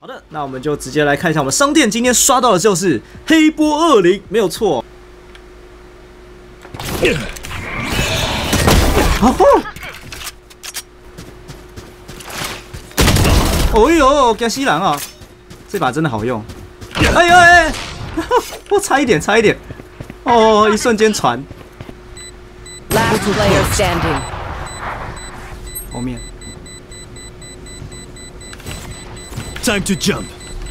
好的，那我们就直接来看一下我们商店今天刷到的就是黑波20，没有错。哦呦，惊死人啊！这把真的好用。哎呦哎，我差一点，差一点。哦，一瞬间传。 Last player standing. 后面。 Time to jump.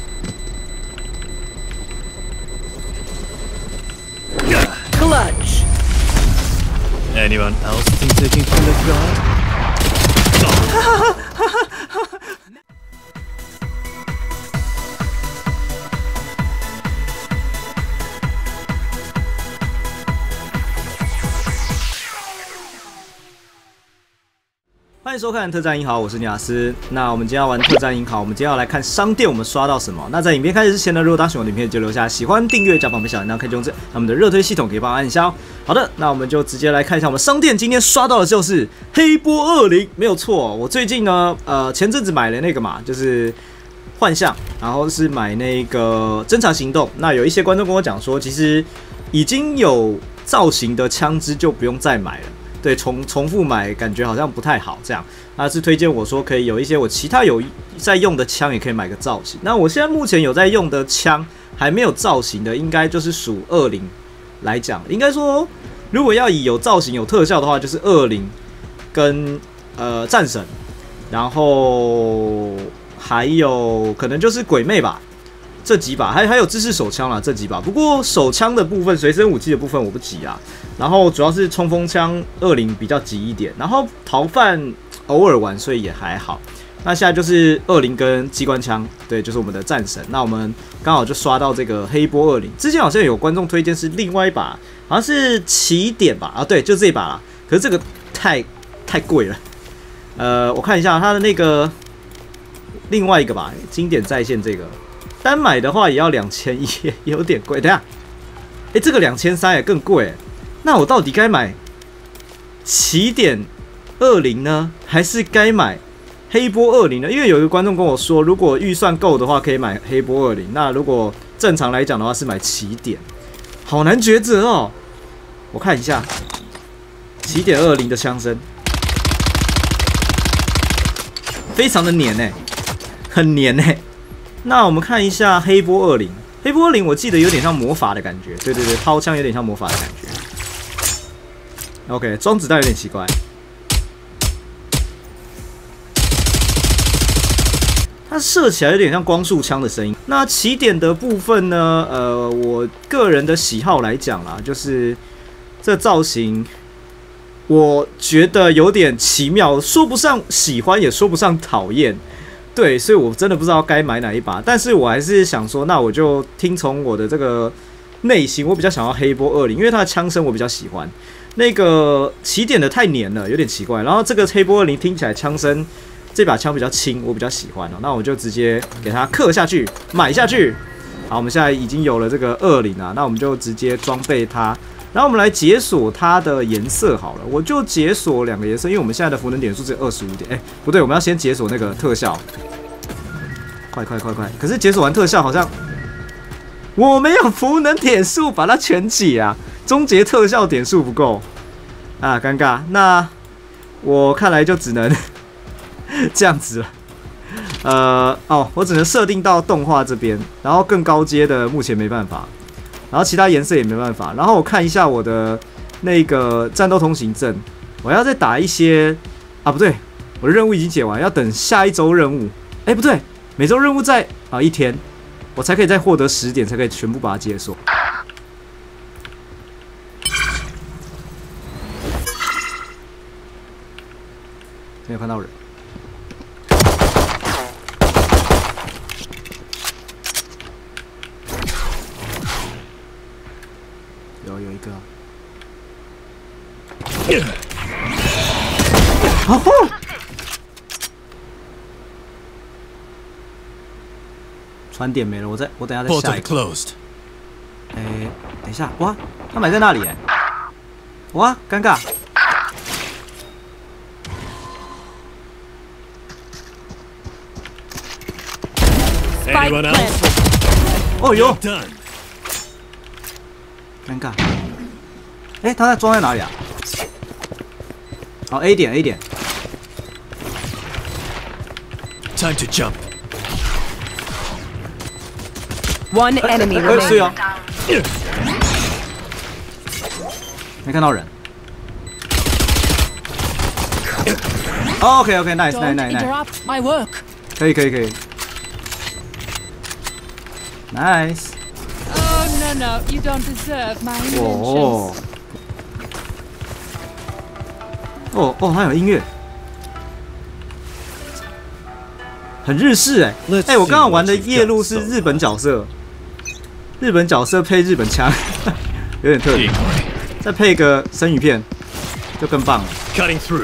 Clutch. Anyone else think they can kill a god? No. 欢迎收看特战英豪，我是尼亚斯。那我们今天要玩特战英豪，我们今天要来看商店我们刷到什么。那在影片开始之前呢，如果大家喜欢我的影片，就留下喜欢、订阅、加旁边小铃铛开通知。那我们的热推系统可以帮我按一下哦。好的，那我们就直接来看一下我们商店今天刷到的就是黑波20，没有错。我最近呢，前阵子买了那个嘛，就是幻象，然后是买那个侦察行动。那有一些观众跟我讲说，其实已经有造型的枪支就不用再买了。 对，重复买感觉好像不太好，这样他是推荐我说可以有一些我其他有在用的枪也可以买个造型。那我现在目前有在用的枪还没有造型的，应该就是属20来讲，应该说如果要以有造型有特效的话，就是20跟战神，然后还有可能就是鬼魅吧。 这几把还有制式手枪啦，这几把。不过手枪的部分、随身武器的部分我不急啊。然后主要是冲锋枪20比较急一点，然后逃犯偶尔玩，所以也还好。那现在就是20跟机关枪，对，就是我们的战神。那我们刚好就刷到这个黑波20，之前好像有观众推荐是另外一把，好像是起点吧？啊，对，就这一把啦。可是这个太贵了。我看一下它的那个另外一个吧，经典再现这个。 单买的话也要2100，有点贵。等一下，这个2300也更贵。那我到底该买起点20呢，还是该买黑波20呢？因为有一个观众跟我说，如果预算够的话，可以买黑波20。那如果正常来讲的话，是买起点。好难抉择哦。我看一下起点20的枪声，非常的黏很黏那我们看一下黑波20，黑波20我记得有点像魔法的感觉，对对对，抛枪有点像魔法的感觉。OK， 装子弹有点奇怪，它射起来有点像光束枪的声音。那起点的部分呢？我个人的喜好来讲啦，就是这造型，我觉得有点奇妙，说不上喜欢，也说不上讨厌。 对，所以我真的不知道该买哪一把，但是我还是想说，那我就听从我的这个内心，我比较想要黑波20，因为它的枪声我比较喜欢。那个起点的太黏了，有点奇怪。然后这个黑波20听起来枪声，这把枪比较轻，我比较喜欢哦。那我就直接给它刻下去，买下去。好，我们现在已经有了这个20啊，那我们就直接装备它。 然后我们来解锁它的颜色好了，我就解锁2个颜色，因为我们现在的符能点数只有25点。不对，我们要先解锁那个特效。快！可是解锁完特效好像我没有符能点数把它全解啊，终结特效点数不够啊，尴尬。那我看来就只能这样子了。我只能设定到动画这边，然后更高阶的目前没办法。 然后其他颜色也没办法。然后我看一下我的那个战斗通行证，我要再打一些啊，不对，我的任务已经解完，要等下一周任务。不对，每周任务在1天，我才可以再获得10点，才可以全部把它解锁。没有看到人。 有一个，传点没了，我等一下再下一个。等一下，哇，他埋在那里哇，尴尬。 Spike Anyone else? planted. 哦哟， Done. 尴尬。哎，他在装在哪里啊？好 ，A 点 A 点。 Time to jump. One enemy 是 remaining. 哦，没看到人。OK OK，nice Don't nice nice， interrupt my work. 可以可以可以，nice。 Oh no no, you don't deserve my 哦 inventions. 哦哦，还有音乐，很日式哎 Let's 哎，我刚刚 see 玩的 what you've 夜路 got 是 so 日本角色，日本角色配日本枪，有点特别， Decoy. 再配个生鱼片，就更棒了。 Cutting through.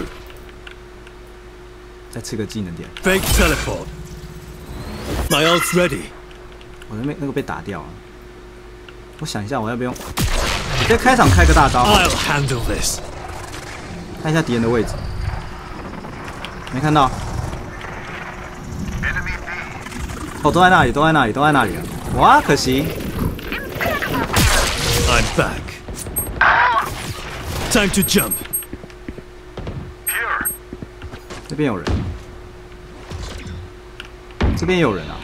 再吃个技能点， Fake teleport. My ult's ready. 我那个被打掉了。我想一下，我要不要用？你在开场开个大招， I'll handle this. 看一下敌人的位置，没看到。哦，都在那里，都在那里，都在那里了。哇，可惜。 I'm back. Time to jump. 这边有人，这边也有人啊。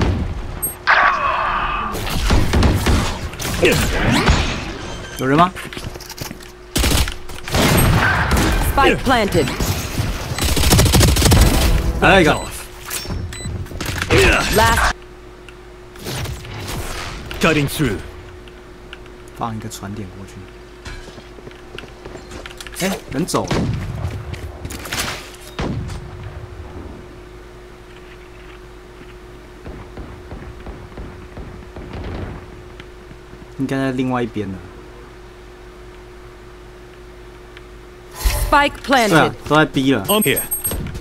有人吗？ Spike planted. 来了一个， Off. Last. Cutting through. 放一个传点过去。哎，人走了。应该在另外一边呢。 Spike 对啊 planted.， 都在 B 了。 I'm here.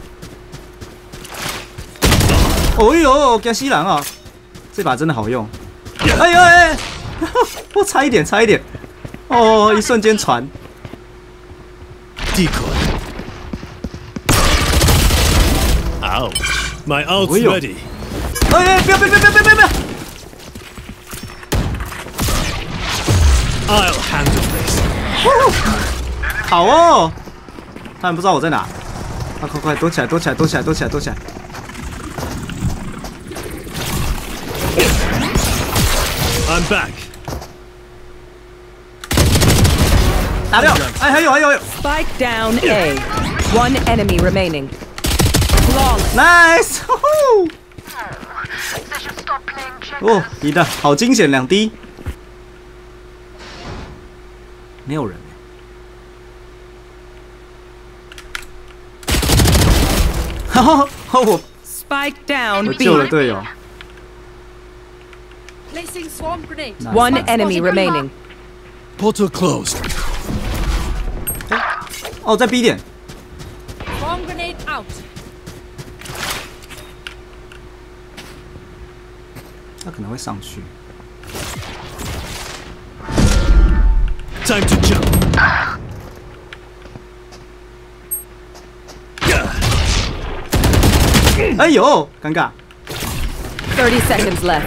哦呦，给西兰啊！这把真的好用。哎呦哎，我差一点，差一点。哦，一瞬间传。 Decoy. Ouch. My ult's Oi-yo. ready. 哎，不要不要不要不要不要不要！ I'll handle this. 好哦，他们不知道我在哪。快快快，躲起来躲起来躲起来躲起来躲起来！ I'm back. 打掉！哎，还有还有还有 Spike down A. One enemy remaining. Flawless. ，nice！哦，赢的好惊险，2滴。没有人。哈哈，我 Spike down 我 B. 救了队友。 Placing swarm grenade. One enemy remaining. Portal closed. 哦，在 B 点。 Swarm grenade out. 他可能会上去。 Time to jump. Yeah. 哎呦，尴尬。 30 seconds left.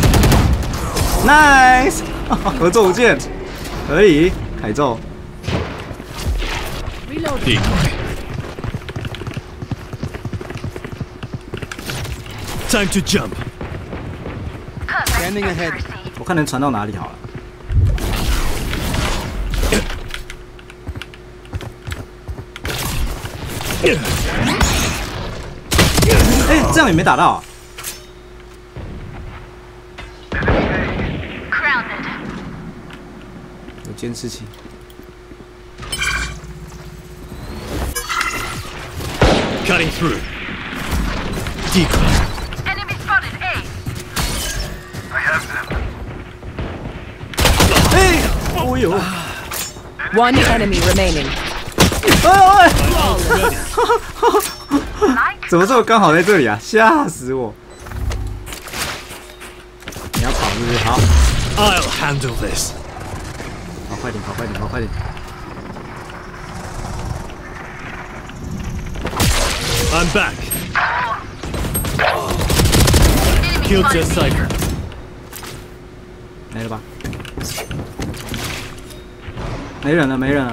Nice，合作无间，可以，凯咒。 Reload. Decoy. Time to jump. 我看能传到哪里好了。哎，这样也没打到啊。有监视器。 Cutting through. Decoy. Enemy spotted A. 哎，哦呦， One enemy remaining. 哎， Ready. 怎么这么刚好在这里啊？吓死我！你要跑是不是？好， I'll handle this. 跑快点，跑快点，跑快点。 I'm back. Enemy Killed their Cypher. 没了吧？没人了，没人了。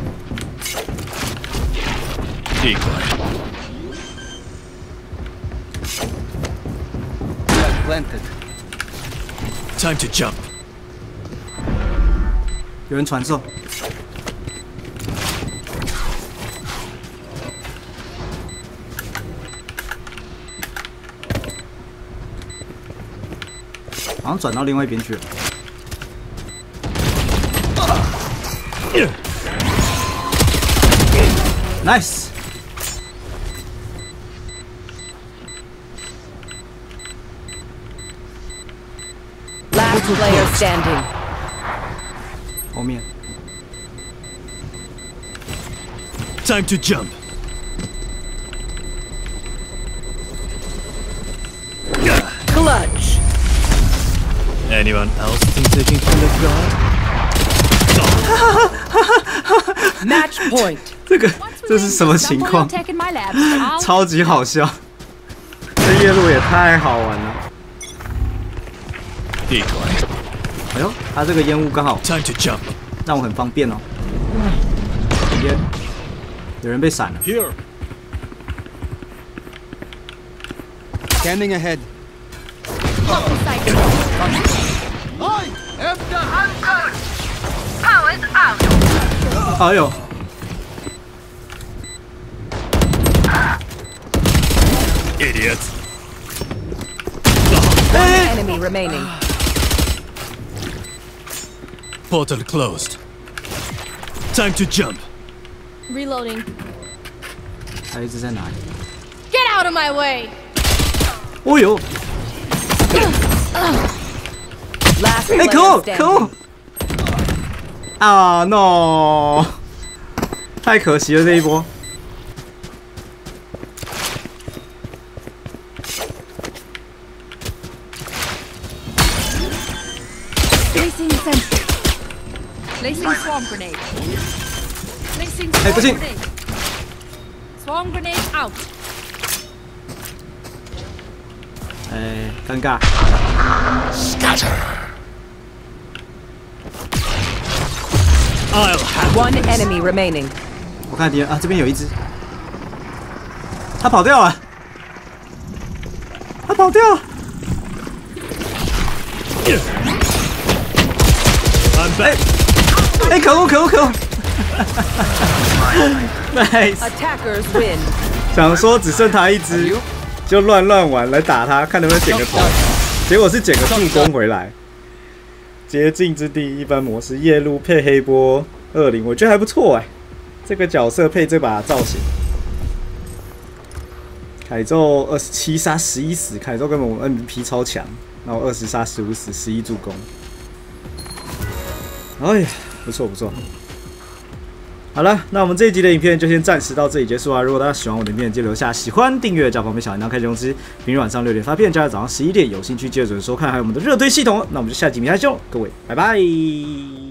Decoy. Planted. Time to jump. 有人传送。好像转到另外一边去了。Nice。 Last player standing. 后面 Time to jump. Clutch. Anyone else think they can kill a god? Match point. 这是什么情况？ Taking my labs. 超级好笑，这夜路也太好玩了。 Decoy. 哎呦，他这个烟雾刚好 Time to jump. 让我很方便哦。烟，有人被闪了。 Here. Scanning ahead. Powers out. 哎呦， Idiot. One enemy remaining. Portal closed. Time to jump. Reloading. 他一直在哪里？ Get out of my way. 哦呦， Last 哎， player 可恶，可 standing. 恶！啊 no， 太可惜了这一波。 Placing sentry. Placing swarm grenade. Placing Hey, swarm Putin. grenade. Swarm grenade out. 哎，尴尬。 I'll have One enemy remaining. 我看敌人啊，这边有一只，他跑掉了，他跑掉了。 I'm back. 哎，可恶，可恶，可恶！Nice， Attackers win. 想说只剩他一只，就乱玩来打他，看能不能捡个头。结果是捡个助攻回来。捷径之地一般模式，夜路配黑波20，我觉得还不错哎。这个角色配这把造型，凯宙27杀11死，凯宙根本我们 MVP 超强，然后20杀15死，11助攻。哎呀，不错不错。好了，那我们这一集的影片就先暂时到这里结束啊！如果大家喜欢我的影片，记得留下喜欢、订阅、加旁边小铃铛开启通知。平日晚上6点发片，加上早上11点，有兴趣记得准时收看。还有我们的热推系统，那我们就下集影片再见喽，各位，拜拜。